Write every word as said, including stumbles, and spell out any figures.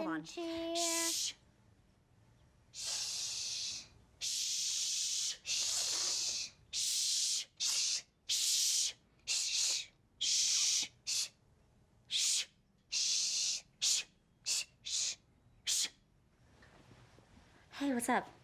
hold on. Kimchi. Shh. Shh. Shh. Shh. Shh. Shh. Shh. Shh. Shh. Shh. Shh. Shh. Shh. Shh. Hey, what's up?